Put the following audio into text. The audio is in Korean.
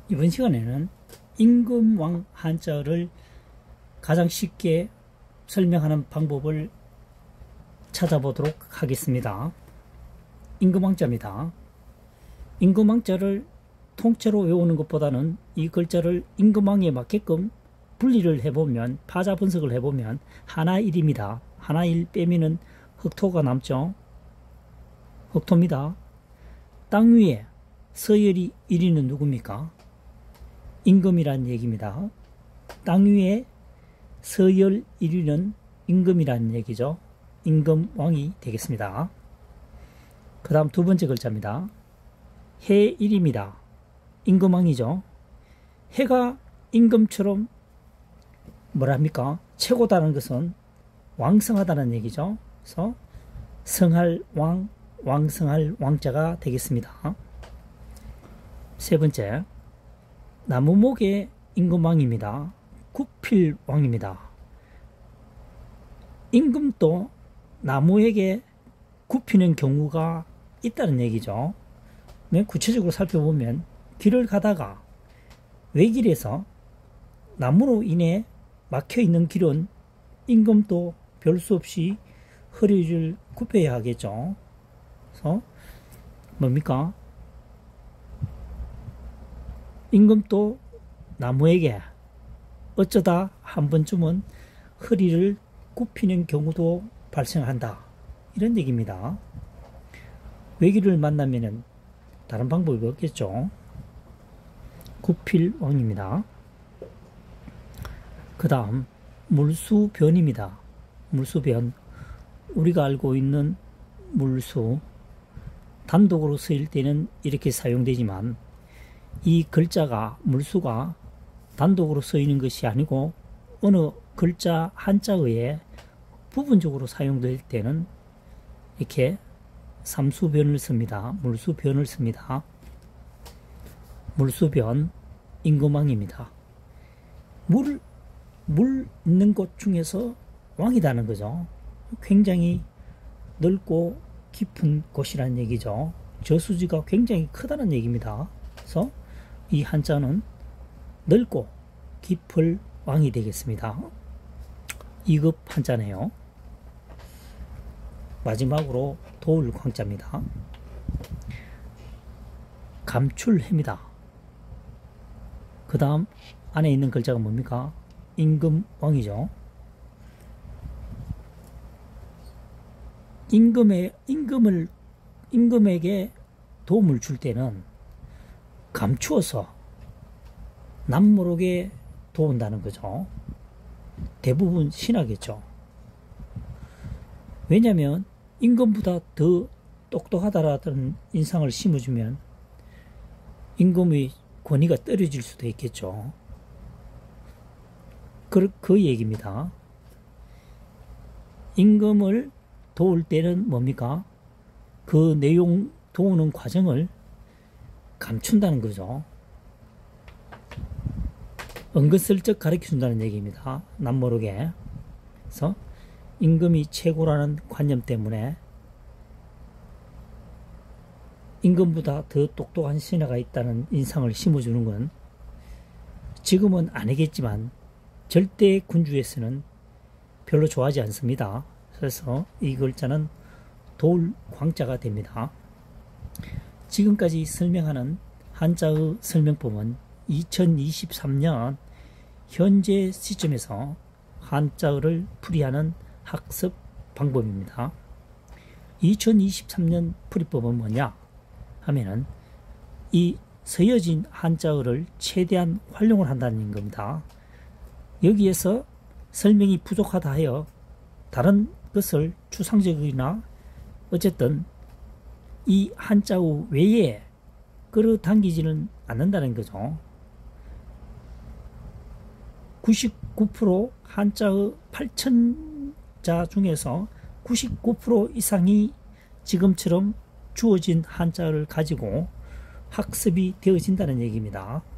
이번 시간에는 임금왕 한자를 가장 쉽게 설명하는 방법을 찾아보도록 하겠습니다. 임금왕자입니다. 임금왕자를 통째로 외우는 것보다는 이 글자를 임금왕에 맞게끔 분리를 해보면, 파자 분석을 해보면 하나 일입니다. 하나 일 빼면은 흑토가 남죠. 흑토입니다. 땅 위에 서열이 1위는 누굽니까? 임금이란 얘기입니다. 땅 위에 서열 1위는 임금이란 얘기죠. 임금왕이 되겠습니다. 그 다음 두 번째 글자입니다. 해 1입니다. 임금왕이죠. 해가 임금처럼 뭐랍니까? 최고다는 것은 왕성하다는 얘기죠. 그래서 성할 왕, 왕성할 왕자가 되겠습니다. 세 번째, 나무목의 임금왕입니다. 구필왕입니다. 임금도 나무에게 굽히는 경우가 있다는 얘기죠. 구체적으로 살펴보면 길을 가다가 외길에서 나무로 인해 막혀있는 길은 임금도 별 수 없이 허리를 굽혀야 하겠죠. 그래서 뭡니까? 임금도 나무에게 어쩌다 한 번쯤은 허리를 굽히는 경우도 발생한다, 이런 얘기입니다. 외길을 만나면은 다른 방법이 없겠죠. 구필왕입니다. 그 다음 물수변입니다. 물수변, 우리가 알고 있는 물수, 단독으로 쓰일 때는 이렇게 사용되지만 이 글자가, 물수가 단독으로 쓰이는 것이 아니고 어느 글자 한자어에 부분적으로 사용될 때는 이렇게 삼수변을 씁니다. 물수변을 씁니다. 물수변, 임금왕입니다. 물 있는 곳 중에서 왕이라는 거죠. 굉장히 넓고 깊은 곳이라는 얘기죠. 저수지가 굉장히 크다는 얘기입니다. 그래서 이 한자는 넓고 깊을 왕이 되겠습니다. 2급 한자네요. 마지막으로 도울 광자입니다. 감출해입니다. 그 다음 안에 있는 글자가 뭡니까? 임금왕이죠. 임금에게 도움을 줄 때는 감추어서 남모르게 도운다는 거죠. 대부분 신하겠죠. 왜냐하면 임금보다 더 똑똑하다라는 인상을 심어주면 임금의 권위가 떨어질 수도 있겠죠. 그 얘기입니다. 임금을 도울 때는 뭡니까? 그 내용, 도우는 과정을 감춘다는 거죠. 은근슬쩍 가르쳐준다는 얘기입니다. 남모르게. 그래서 임금이 최고라는 관념 때문에 임금보다 더 똑똑한 신하가 있다는 인상을 심어주는 건 지금은 아니겠지만 절대 군주에서는 별로 좋아하지 않습니다. 그래서 이 글자는 도울 광자가 됩니다. 지금까지 설명하는 한자의 설명법은 2023년 현재 시점에서 한자어를 풀이하는 학습 방법입니다. 2023년 풀이법은 뭐냐 하면은 이 서여진 한자어를 최대한 활용을 한다는 겁니다. 여기에서 설명이 부족하다 하여 다른 것을 추상적이나 어쨌든 이 한자어 외에 끌어당기지는 않는다는 거죠. 99% 한자의 8,000자 중에서 99% 이상이 지금처럼 주어진 한자를 가지고 학습이 되어진다는 얘기입니다.